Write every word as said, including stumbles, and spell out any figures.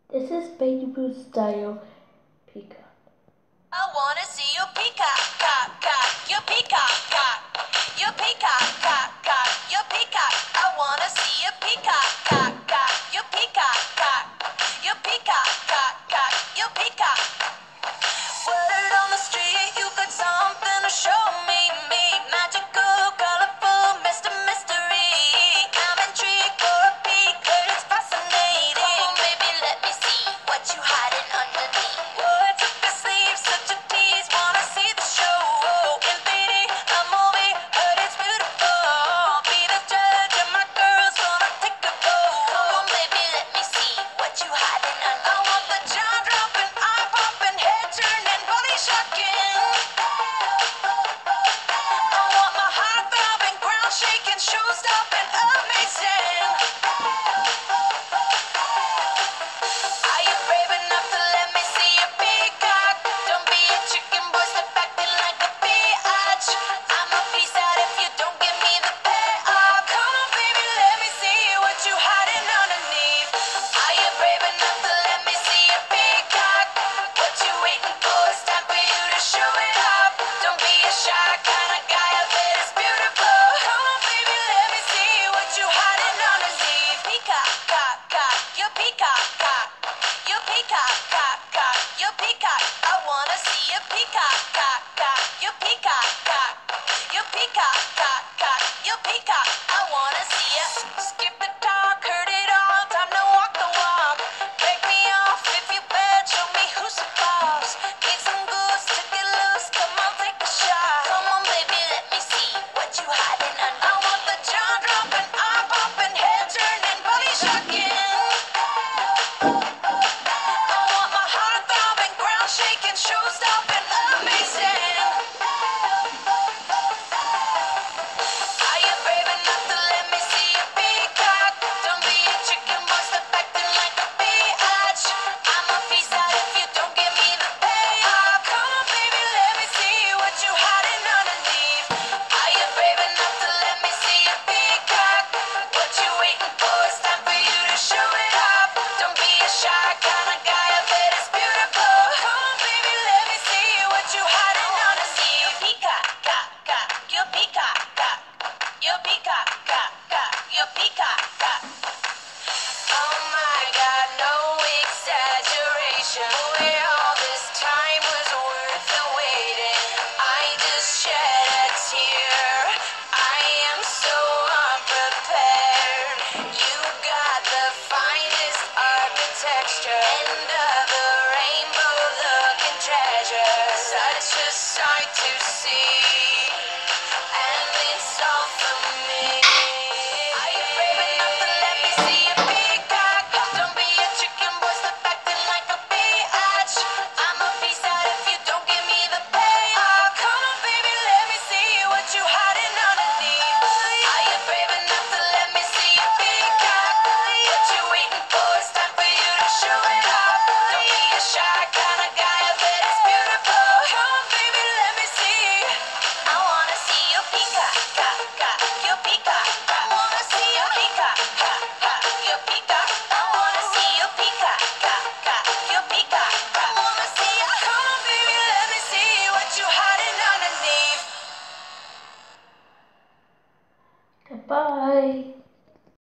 This is Baby Boo style peacock. I wanna see you peacock, cock, cock, you peacock, cock, you peacock, cock, cock, you peacock. I wanna see you peacock, cock, cock, you peacock, cock, you peacock, cock, cock, you peacock. Word on the street, you got something to show me, me, magical, colorful, Mister Mystery. I'm intrigued for a peek, 'cause it's fascinating. Maybe let me see what you hiding underneath. What's up your sleeve, such a tease, wanna see the show. In three D, a movie, but it's beautiful. Be the judge, and my girl's gonna take a go. Come on, baby, let me see what you hiding under. I want the jaw dropping, eye popping, head turning, body shocking. I want my heart throbbing, ground shaking, show stopping, amazing. Are you brave enough to let me see your peacock? Don't be a chicken boy, step acting like a biatch. I'm a piece out if you don't give me the payoff. Come on, baby, let me see what you hiding underneath. Are you brave enough to let me see your peacock? What you waiting for? It's time for you to show it off. Don't be a shy kind of guy, I bet it's beautiful. Come on, baby, let me see what you hiding underneath. Peacock, cock, cock, you peacock, cock. You peacock, cock, cock, you peacock. I wanna see you peacock, cock, cock, you peacock, cock. You peacock, cock, cock, you peacock. I wanna see you skip the talk, heard it all, time to walk the walk. Break me off if you bet, show me who's the boss. Need some goose to get loose, come on, take a shot. Come on, baby, let me see what you hiding under. I want the jaw dropping, eye popping, head turning, body shocking. I want my heart throbbing, ground shaking, show stopping, amazing. Are you brave enough to let me see your peacock? Don't be a chicken boy, step acting like a biatch. I'm a piece out if you don't give me the payoff. Come on, baby, let me see what you hiding underneath. Are you brave enough to let me see your peacock? What you waiting for? It's time for you to show it off. Don't be a shy kind of guy, I bet it's beautiful. Come on, baby, let me see what you hiding underneath. Peacock, cock, cock, you peacock, cock. You peacock, cock, cock, you peacock, cock. Oh my God, no exaggeration. Boy, all this time was worth the waiting. I just shed a tear. I am so unprepared. You got the finest architecture, end of the rainbow looking treasure. Such a sight to